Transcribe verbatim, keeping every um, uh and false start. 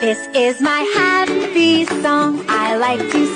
This is my happy song. I like to